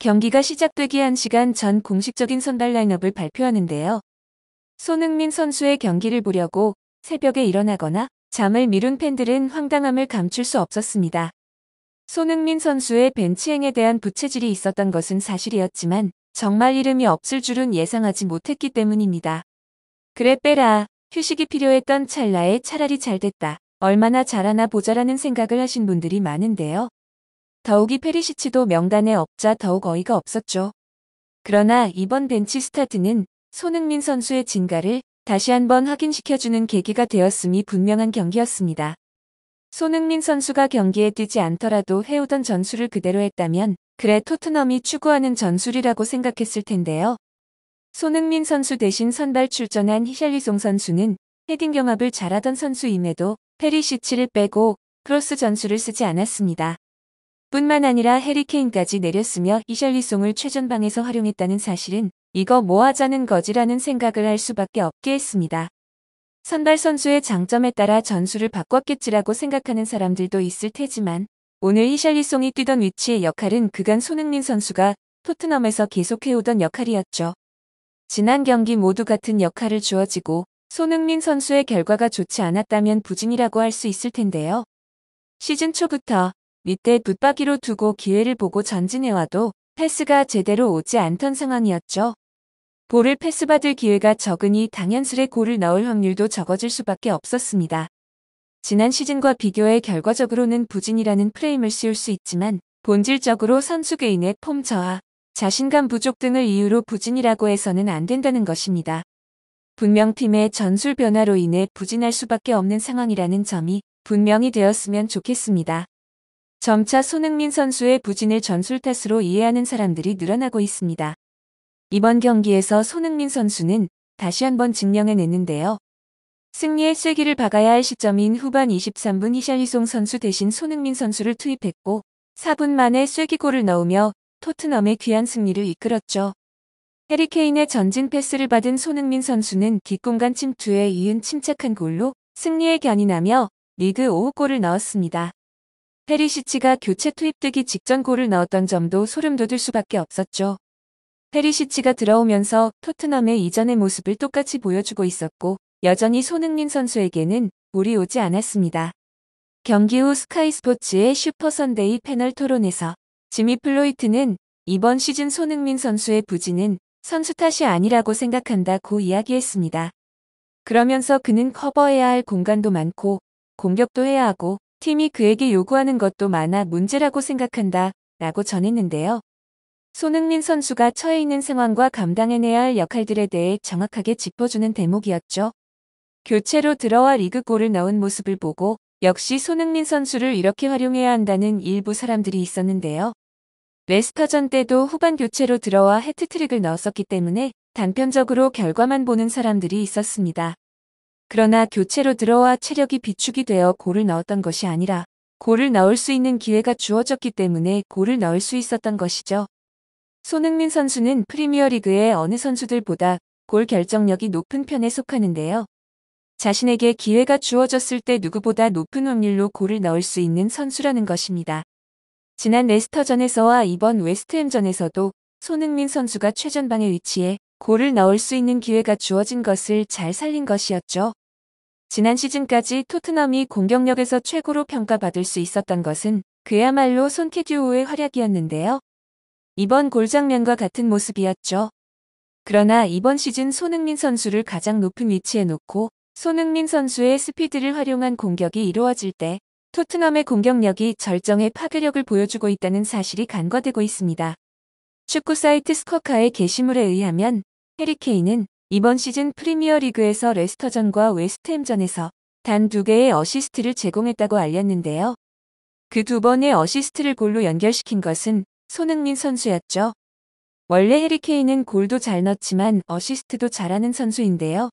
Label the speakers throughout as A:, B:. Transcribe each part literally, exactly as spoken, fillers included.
A: 경기가 시작되기 한 시간 전 공식적인 선발 라인업을 발표하는데요. 손흥민 선수의 경기를 보려고 새벽에 일어나거나 잠을 미룬 팬들은 황당함을 감출 수 없었습니다. 손흥민 선수의 벤치행에 대한 부채질이 있었던 것은 사실이었지만 정말 이름이 없을 줄은 예상하지 못했기 때문입니다. 그래 빼라. 휴식이 필요했던 찰나에 차라리 잘됐다. 얼마나 잘하나 보자라는 생각을 하신 분들이 많은데요. 더욱이 페리시치도 명단에 없자 더욱 어이가 없었죠. 그러나 이번 벤치 스타트는 손흥민 선수의 진가를 다시 한번 확인시켜주는 계기가 되었음이 분명한 경기였습니다. 손흥민 선수가 경기에 뛰지 않더라도 해오던 전술을 그대로 했다면 그래 토트넘이 추구하는 전술이라고 생각했을 텐데요. 손흥민 선수 대신 선발 출전한 히샬리송 선수는 헤딩 경합을 잘하던 선수임에도 페리시치를 빼고 크로스 전술을 쓰지 않았습니다. 뿐만 아니라 해리케인까지 내렸으며 히샬리송을 최전방에서 활용했다는 사실은 이거 뭐 하자는 거지라는 생각을 할 수밖에 없게 했습니다. 선발 선수의 장점에 따라 전술을 바꿨겠지라고 생각하는 사람들도 있을 테지만 오늘 히샬리송이 뛰던 위치의 역할은 그간 손흥민 선수가 토트넘에서 계속해오던 역할이었죠. 지난 경기 모두 같은 역할을 주어지고 손흥민 선수의 결과가 좋지 않았다면 부진이라고 할 수 있을 텐데요. 시즌 초부터 밑에 붙박이로 두고 기회를 보고 전진해와도 패스가 제대로 오지 않던 상황이었죠. 볼을 패스받을 기회가 적으니 당연스레 골을 넣을 확률도 적어질 수밖에 없었습니다. 지난 시즌과 비교해 결과적으로는 부진이라는 프레임을 씌울 수 있지만 본질적으로 선수 개인의 폼 저하, 자신감 부족 등을 이유로 부진이라고 해서는 안 된다는 것입니다. 분명 팀의 전술 변화로 인해 부진할 수밖에 없는 상황이라는 점이 분명히 되었으면 좋겠습니다. 점차 손흥민 선수의 부진을 전술 탓으로 이해하는 사람들이 늘어나고 있습니다. 이번 경기에서 손흥민 선수는 다시 한번 증명해냈는데요. 승리의 쐐기를 박아야 할 시점인 후반 이십삼 분 히샬리송 선수 대신 손흥민 선수를 투입했고 사 분 만에 쐐기골을 넣으며 토트넘의 귀한 승리를 이끌었죠. 해리케인의 전진 패스를 받은 손흥민 선수는 뒷공간 침투에 이은 침착한 골로 승리에 견인하며 리그 오 호 골을 넣었습니다. 페리시치가 교체 투입되기 직전 골을 넣었던 점도 소름 돋을 수밖에 없었죠. 페리시치가 들어오면서 토트넘의 이전의 모습을 똑같이 보여주고 있었고 여전히 손흥민 선수에게는 볼이 오지 않았습니다. 경기 후 스카이 스포츠의 슈퍼선데이 패널 토론에서 지미 플로이트는 이번 시즌 손흥민 선수의 부진은 선수 탓이 아니라고 생각한다고 이야기했습니다. 그러면서 그는 커버해야 할 공간도 많고 공격도 해야 하고 팀이 그에게 요구하는 것도 많아 문제라고 생각한다 라고 전했는데요. 손흥민 선수가 처해 있는 상황과 감당해내야 할 역할들에 대해 정확하게 짚어주는 대목이었죠. 교체로 들어와 리그골을 넣은 모습을 보고 역시 손흥민 선수를 이렇게 활용해야 한다는 일부 사람들이 있었는데요. 레스터전 때도 후반 교체로 들어와 해트트릭을 넣었었기 때문에 단편적으로 결과만 보는 사람들이 있었습니다. 그러나 교체로 들어와 체력이 비축이 되어 골을 넣었던 것이 아니라 골을 넣을 수 있는 기회가 주어졌기 때문에 골을 넣을 수 있었던 것이죠. 손흥민 선수는 프리미어리그의 어느 선수들보다 골 결정력이 높은 편에 속하는데요. 자신에게 기회가 주어졌을 때 누구보다 높은 확률로 골을 넣을 수 있는 선수라는 것입니다. 지난 레스터전에서와 이번 웨스트햄전에서도 손흥민 선수가 최전방에 위치해 골을 넣을 수 있는 기회가 주어진 것을 잘 살린 것이었죠. 지난 시즌까지 토트넘이 공격력에서 최고로 평가받을 수 있었던 것은 그야말로 손캐듀오의 활약이었는데요. 이번 골 장면과 같은 모습이었죠. 그러나 이번 시즌 손흥민 선수를 가장 높은 위치에 놓고 손흥민 선수의 스피드를 활용한 공격이 이루어질 때 토트넘의 공격력이 절정의 파괴력을 보여주고 있다는 사실이 간과되고 있습니다. 축구 사이트 스코카의 게시물에 의하면 해리케인은 이번 시즌 프리미어리그에서 레스터전과 웨스트햄전에서 단 두 개의 어시스트를 제공했다고 알렸는데요. 그 두 번의 어시스트를 골로 연결시킨 것은 손흥민 선수였죠. 원래 해리케인은 골도 잘 넣지만 어시스트도 잘하는 선수인데요.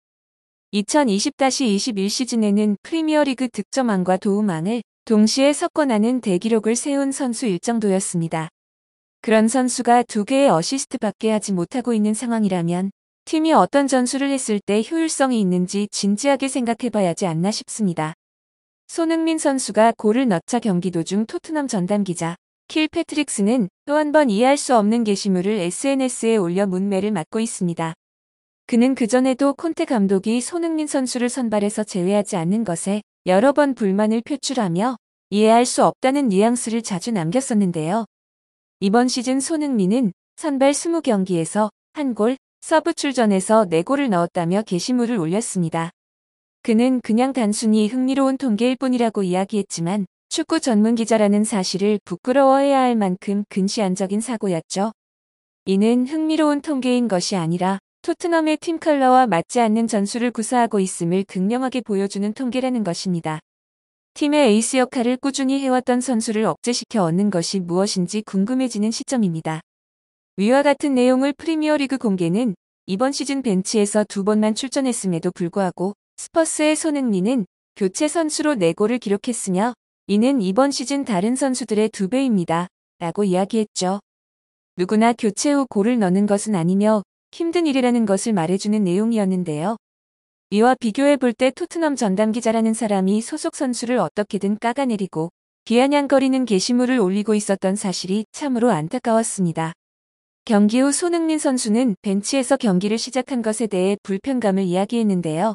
A: 이천이십 이십일 시즌에는 프리미어리그 득점왕과 도움왕을 동시에 석권하는 대기록을 세운 선수일 정도였습니다. 그런 선수가 두 개의 어시스트밖에 하지 못하고 있는 상황이라면 팀이 어떤 전술을 했을 때 효율성이 있는지 진지하게 생각해봐야지 않나 싶습니다. 손흥민 선수가 골을 넣자 경기 도중 토트넘 전담 기자 킬 패트릭스는 또 한 번 이해할 수 없는 게시물을 에스엔에스에 올려 문매를 맞고 있습니다. 그는 그전에도 콘테 감독이 손흥민 선수를 선발에서 제외하지 않는 것에 여러 번 불만을 표출하며 이해할 수 없다는 뉘앙스를 자주 남겼었는데요. 이번 시즌 손흥민은 선발 이십 경기에서 한 골, 서브 출전해서 네 골을 넣었다며 게시물을 올렸습니다. 그는 그냥 단순히 흥미로운 통계일 뿐이라고 이야기했지만 축구 전문 기자라는 사실을 부끄러워해야 할 만큼 근시안적인 사고였죠. 이는 흥미로운 통계인 것이 아니라 토트넘의 팀 컬러와 맞지 않는 전술을 구사하고 있음을 극명하게 보여주는 통계라는 것입니다. 팀의 에이스 역할을 꾸준히 해왔던 선수를 억제시켜 얻는 것이 무엇인지 궁금해지는 시점입니다. 위와 같은 내용을 프리미어리그 공개는 이번 시즌 벤치에서 두 번만 출전했음에도 불구하고 스퍼스의 손흥민은 교체 선수로 네 골을 기록했으며 이는 이번 시즌 다른 선수들의 두 배입니다. 라고 이야기했죠. 누구나 교체 후 골을 넣는 것은 아니며 힘든 일이라는 것을 말해주는 내용이었는데요. 이와 비교해볼 때 토트넘 전담 기자라는 사람이 소속 선수를 어떻게든 깎아내리고 비아냥거리는 게시물을 올리고 있었던 사실이 참으로 안타까웠습니다. 경기 후 손흥민 선수는 벤치에서 경기를 시작한 것에 대해 불편감을 이야기했는데요.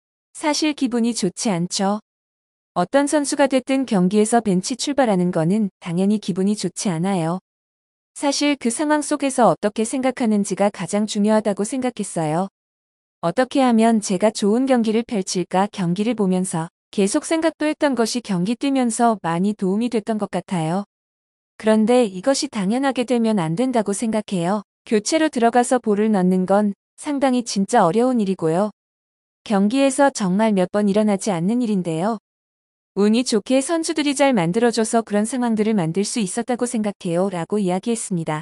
A: 사실 기분이 좋지 않죠. 어떤 선수가 됐든 경기에서 벤치 출발하는 거는 당연히 기분이 좋지 않아요. 사실 그 상황 속에서 어떻게 생각하는지가 가장 중요하다고 생각했어요. 어떻게 하면 제가 좋은 경기를 펼칠까 경기를 보면서 계속 생각도 했던 것이 경기 뛰면서 많이 도움이 됐던 것 같아요. 그런데 이것이 당연하게 되면 안 된다고 생각해요. 교체로 들어가서 볼을 넣는 건 상당히 진짜 어려운 일이고요. 경기에서 정말 몇 번 일어나지 않는 일인데요. 운이 좋게 선수들이 잘 만들어줘서 그런 상황들을 만들 수 있었다고 생각해요. 라고 이야기했습니다.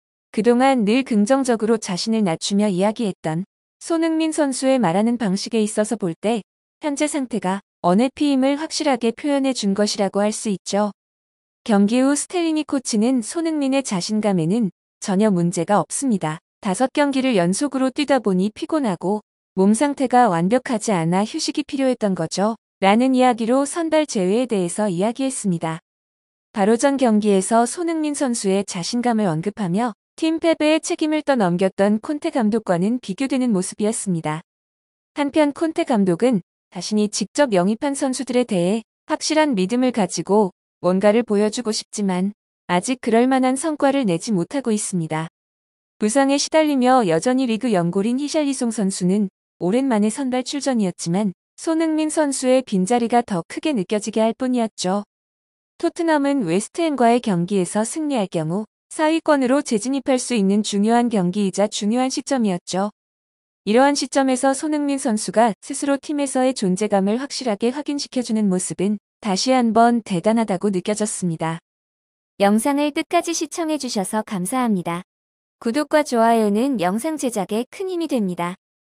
A: 그동안 늘 긍정적으로 자신을 낮추며 이야기했던 손흥민 선수의 말하는 방식에 있어서 볼 때 현재 상태가 언해피임을 확실하게 표현해 준 것이라고 할 수 있죠. 경기 후 스텔리니 코치는 손흥민의 자신감에는 전혀 문제가 없습니다. 다섯 경기를 연속으로 뛰다 보니 피곤하고 몸 상태가 완벽하지 않아 휴식이 필요했던 거죠. 라는 이야기로 선발 제외에 대해서 이야기했습니다. 바로 전 경기에서 손흥민 선수의 자신감을 언급하며 팀 패배의 책임을 떠넘겼던 콘테 감독과는 비교되는 모습이었습니다. 한편 콘테 감독은 자신이 직접 영입한 선수들에 대해 확실한 믿음을 가지고 뭔가를 보여주고 싶지만 아직 그럴 만한 성과를 내지 못하고 있습니다. 부상에 시달리며 여전히 리그 연골인 히샬리송 선수는 오랜만에 선발 출전이었지만 손흥민 선수의 빈자리가 더 크게 느껴지게 할 뿐이었죠. 토트넘은 웨스트햄과의 경기에서 승리할 경우 사위권으로 재진입할 수 있는 중요한 경기이자 중요한 시점이었죠. 이러한 시점에서 손흥민 선수가 스스로 팀에서의 존재감을 확실하게 확인시켜주는 모습은 다시 한번 대단하다고 느껴졌습니다.
B: 영상을 끝까지 시청해주셔서 감사합니다. 구독과 좋아요는 영상 제작에 큰 힘이 됩니다.